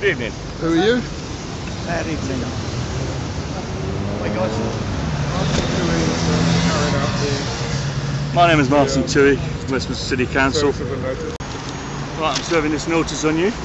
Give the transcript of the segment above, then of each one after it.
Good evening. Who are you? Larry Taylor. Hi guys. Carrying out My name is Martin Toohey, Westminster City the Council. service of the notice. Right, I'm serving this notice on you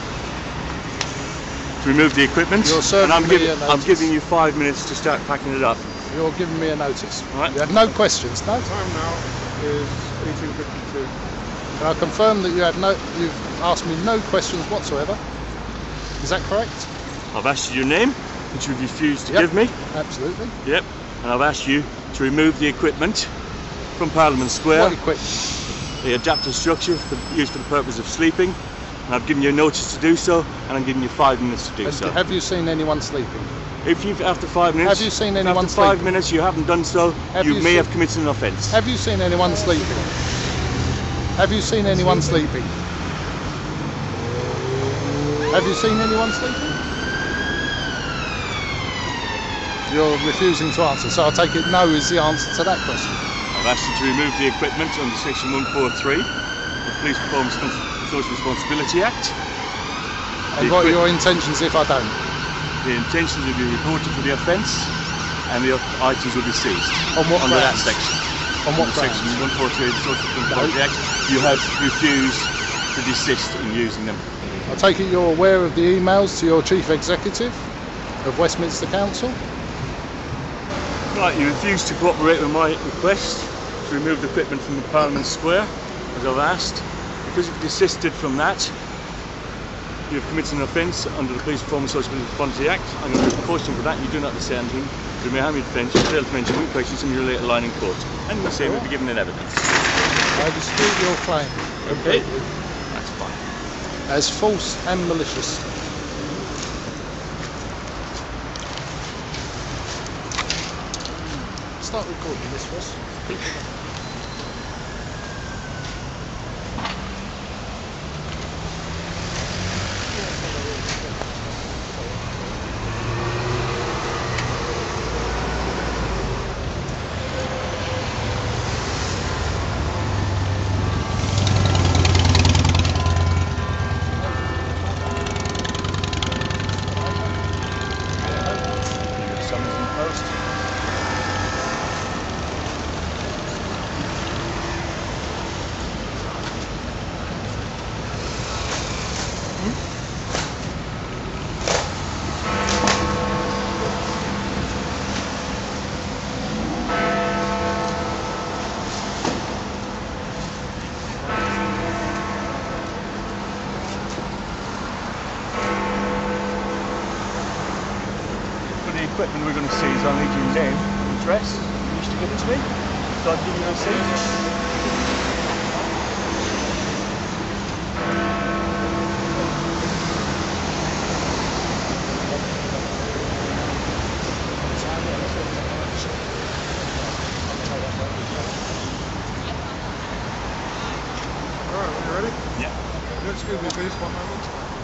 to remove the equipment. You're serving and me a I'm notice. giving you 5 minutes to start packing it up. You're giving me a notice. Right. You had no questions, no? Time now is 18:52. Can I confirm that you've asked me no questions whatsoever? Is that correct? I've asked you your name, which you've refused to Yep. give me. Absolutely. Yep. And I've asked you to remove the equipment from Parliament Square. What equipment? The adaptive structure used for the purpose of sleeping. And I've given you a notice to do so, and I'm giving you 5 minutes to do so. Have you seen anyone sleeping? If you've, after 5 minutes, Have you seen anyone after 5 sleeping? minutes you haven't done so, you may have committed an offence. Have you seen anyone sleeping? Have you seen anyone sleeping? Have you seen anyone sleeping? You're refusing to answer, so I'll take it no is the answer to that question. I've asked you to remove the equipment under section 143 of the Police Performance Social Responsibility Act. And what are your intentions if I don't? The intentions will be reported for the offence, and the items will be seized. On what under that grounds? section. On what Under section 143 of the Social Responsibility Act, you have refused to desist in using them. I take it you're aware of the emails to your Chief Executive of Westminster Council? Right, you refused to cooperate with my request to remove the equipment from the Parliament Square, as I've asked. Because you've desisted from that, you have committed an offence under the Police Performance Social Responsibility Act. I'm going to report you for that. You do not say anything. You may have your defence. You fail to mention weak questions in your later line in court. And the same will be given in evidence. I dispute your claim. Okay? That's fine. As false and malicious. Start recording this for us. Summons in post. The equipment we're going to seize, I'll need your name and address. You wish to give it to me, so I'll give you a receipt. Alright, are you ready? Yeah. Excuse me please, 1 moment.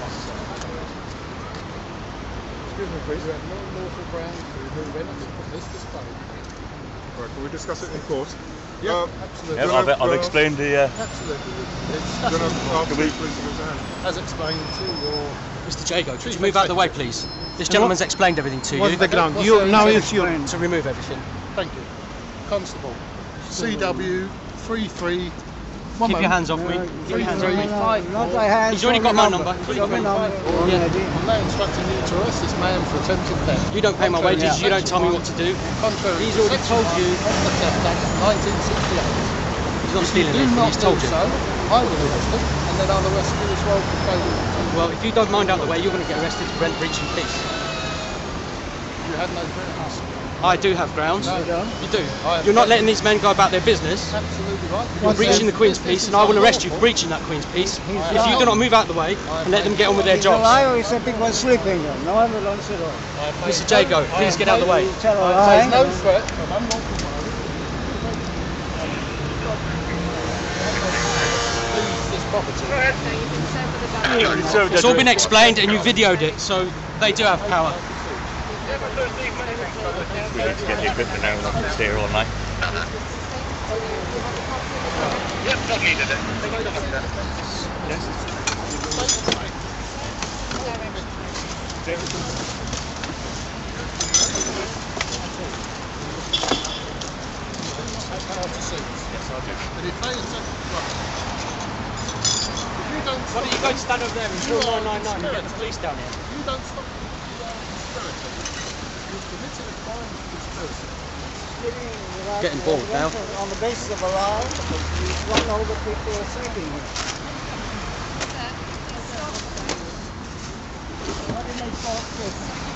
Excuse me please. You have no lawful ground to remove anything from this display. Right, can we discuss it in court? Yeah, absolutely. Yeah, I've explained the. Absolutely. You're gonna ask Can me we- please to raise your hand. As explained to your... Mr. Jago, could you move out of the way, please? This gentleman's explained everything to What's you. the ground? What's You the now intention? if you To remove everything. Thank you. Constable. CW 33... Keep your hands off me. Keep your hands off me. not my hands. He's already got my number. He's Got already my got number. Yeah. Already. I'm now instructing you to arrest this man for attempted theft. You don't pay my Contrary wages. to You don't tell me what to do. Contrary He's to already Section told 1 you. of the Theft Act 1968. He's not stealing Do anything. not He's do told you. so, I will arrest him, and then I'll arrest you as well for failure. Well, if you don't mind out of the way, you're going to get arrested for breaching peace. You had no grounds. I do have grounds. No, You do. I have You're not letting these men go about their business. Absolutely right. You're Because breaching the Queen's this peace, is and I will arrest you for unlawful. breaching that Queen's peace. If lying. you do not move out of the way and let them get on with their He's a jobs. liar, he's a people sleeping. No evidence at all. Mr. Jago, please get out of the way. Tell a There's no lie. threat from unlawful violence. Leave this property. It's all been explained and you videoed it, so they do have power. We need to get the equipment now, we're not going to stay here all night. Yep, not needed it. Yes. Why don't you go and stand over there and call 999 and get the police down here? You don't stop you've committed a crime of conspiracy. Getting bored now. On the basis of a lie, you run over people who are sleeping here. What did they start with?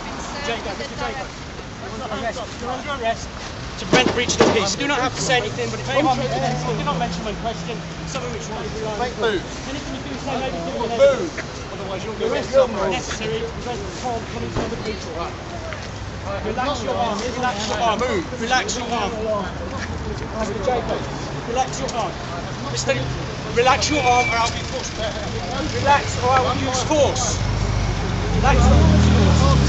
You're under arrest to prevent breach of the peace. You do not have to say anything, but if anyone do not mention when questioned, something which might be wrong. Make move. Anything you do say may be given an Move. Otherwise you'll be arrested necessary to prevent harm coming from the breach. Relax your arm, relax your arm, relax your arm. Mr. Jacob, relax your arm. Relax your arm or I'll be forced. Relax or I will use force. Relax or I will use force.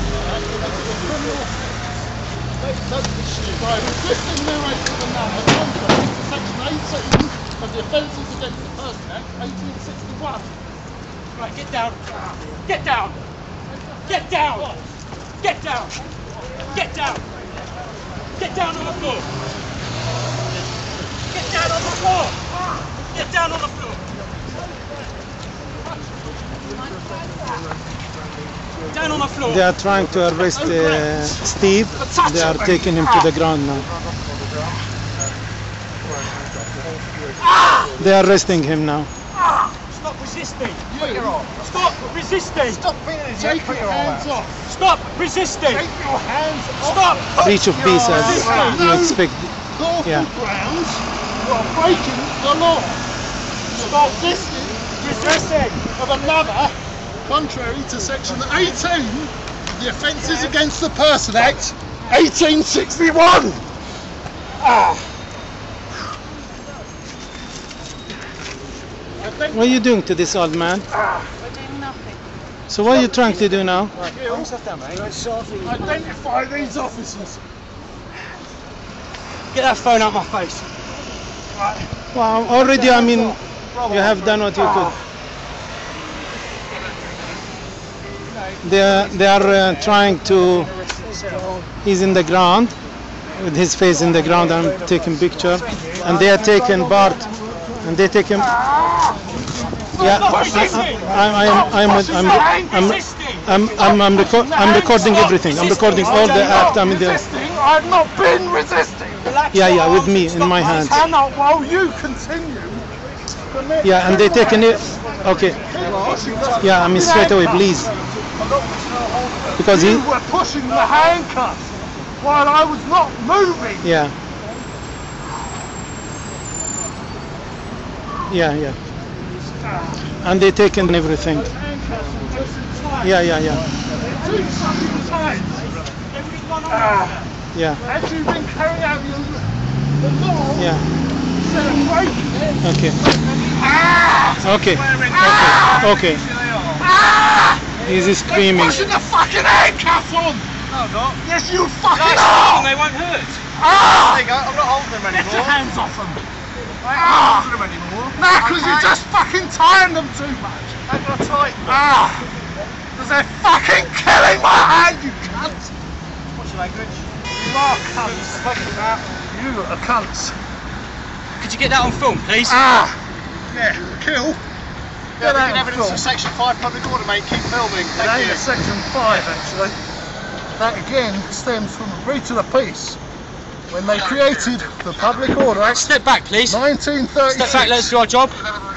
By resisting narration of another contrary to section 18 of the Offences Against the Person Act 1861. Right, get down. Get down. Get down. Get down. Get down. Get down on the floor. Get down on the floor. Get down on the floor. Down on the floor. They are trying to arrest Steve. They are taking him to the ground now. They are arresting him now. Stop resisting. Stop resisting. Stop being a Take your hands off. Stop resisting. Take your hands off. Stop. Breach of peace as you expect. Lawful Yeah. grounds. You are breaking the law. Stop resisting of another, contrary to section 18 of the Offences Against the Person Act 1861. What are you doing to this old man? We're doing nothing. So what are you trying to do now? Identify these officers. Get that phone out my face. Well, already, I mean, you have done what you could. They are trying to. He's in the ground, with his face in the ground. I'm taking picture, and they are taking Bart, and they take him. Yeah, I'm recording everything. I'm recording all the act. I mean, I've not been resisting. yeah, with me in my hands. Cannot while you continue. Yeah, and they taking it. Okay. Yeah, I mean straight away, please. Because You were pushing the handcuffs while I was not moving. Yeah. Yeah. And they taken everything. Yeah. Two fucking times. Yeah. As you've been carrying out the law, Yeah. instead of breaking it. Okay. He's screaming. Pushing the fucking handcuffs on. No, I'm not. Yes, you fucking Nice, are. they won't hurt. Ah! There you go, I'm not holding them Get your anymore. hands off them. I ain't holding them anymore. No, because you're just fucking tying them too much. They've got tight. Because they're fucking killing my hand, you cunt. What's your language? You are cunts. You are cunts. Could you get that on film, please? Yeah, kill. Yeah, Get we out can of evidence film. of section 5 public order, mate. Keep filming. It Thank ain't you. a section 5 actually. That again stems from a breach of the peace when they created the Public Order Act Step back, please. 1936. Step back, let's do our job.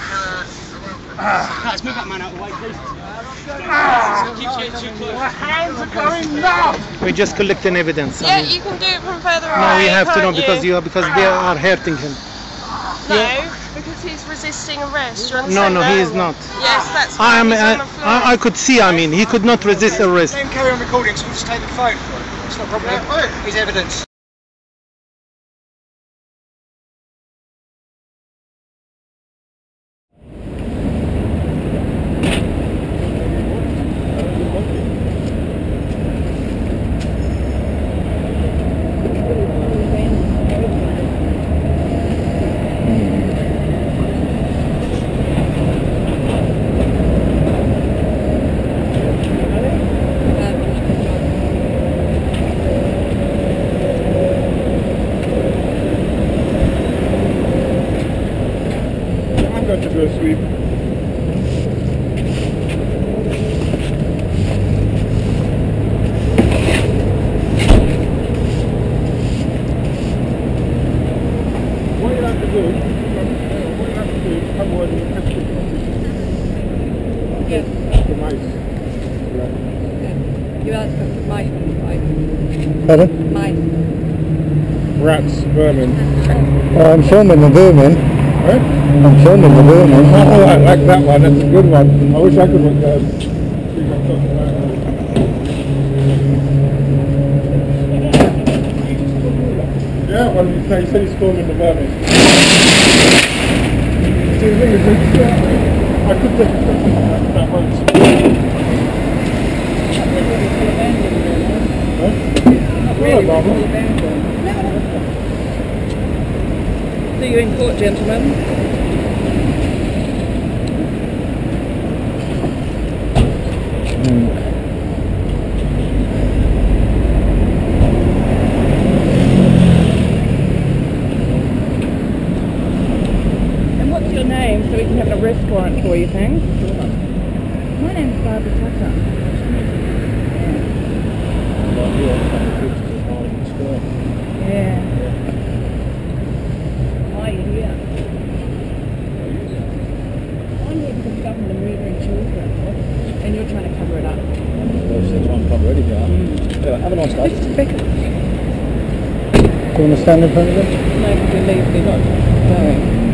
Let's move that man out of the way, please. Keeps getting too close. My hands are going numb. We're just collecting evidence. Yeah, you can do it from further away. No, we have to know can't because they are hurting him. No, because he's resisting arrest. Do you No, understand he that? is not. Yes, that's why he's on the floor. I could see. I mean, he could not resist arrest. Let him carry on recording, so we'll just take the phone. It's not a problem. He's evidence. the mice. You asked for mice on the pipe. Pardon? Mice. Rats, vermin. I'm filming the vermin. Right? I'm filming the vermin. Oh, I like that one. That's a good one. I wish I could see what I'm talking about. Yeah, well, he said he's filming the vermin. See, the thing is, I could take a picture that once. See you in court, gentlemen. And what's your name so we can have an arrest warrant for you, thanks? My name's Barbara Tucker. Yeah. Why are you here? I'm here because the government are murdering children. And you're trying to cover it up. Well, they're trying to cover everything up. Yeah, have a nice day. Just Becca. Do you want to stand in front of them? No, because we leave. They're not going.